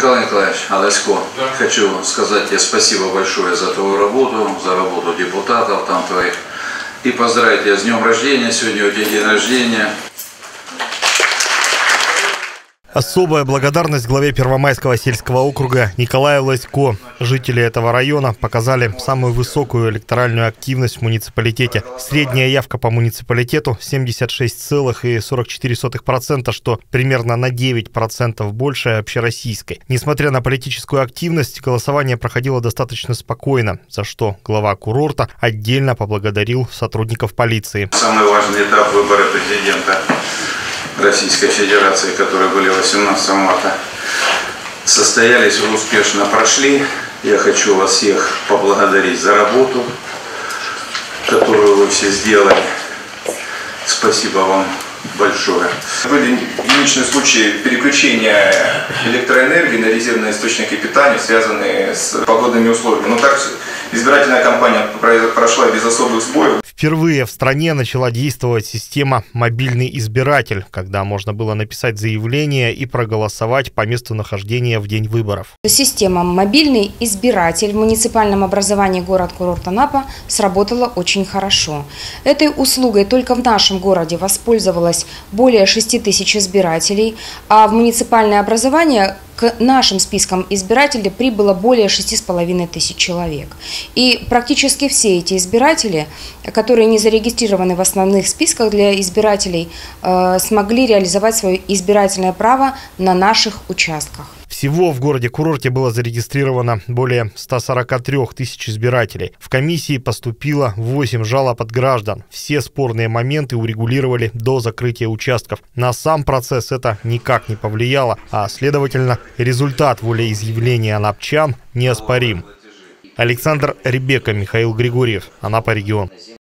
Николай Николаевич Аласько, хочу сказать тебе спасибо большое за твою работу, за работу депутатов там твоих. И поздравить тебя с днем рождения. Сегодня у тебя день рождения. Особая благодарность главе Первомайского сельского округа Николаю Ласько. Жители этого района показали самую высокую электоральную активность в муниципалитете. Средняя явка по муниципалитету 76,44%, что примерно на 9% больше общероссийской. Несмотря на политическую активность, голосование проходило достаточно спокойно, за что глава курорта отдельно поблагодарил сотрудников полиции. Самый важный этап выбора президента Российской Федерации, которые были 18 марта, состоялись, успешно прошли. Я хочу вас всех поблагодарить за работу, которую вы все сделали. Спасибо вам большое. Были единичные случаи переключения электроэнергии на резервные источники питания, связанные с погодными условиями. Но так избирательная кампания прошла без особых сбоев. Впервые в стране начала действовать система «Мобильный избиратель», когда можно было написать заявление и проголосовать по месту нахождения в день выборов. Система «Мобильный избиратель» в муниципальном образовании город-курорт Анапа сработала очень хорошо. Этой услугой только в нашем городе воспользовалось более 6 тысяч избирателей, а в муниципальное образование к нашим спискам избирателей прибыло более 6,5 тысяч человек. И практически все эти избиратели, которые не зарегистрированы в основных списках для избирателей, смогли реализовать свое избирательное право на наших участках. Всего в городе-курорте было зарегистрировано более 143 тысяч избирателей. В комиссии поступило 8 жалоб от граждан. Все спорные моменты урегулировали до закрытия участков. На сам процесс это никак не повлияло, а следовательно, результат волеизъявления анапчан неоспорим. Александр Ребека, Михаил Григорьев, Анапа регион.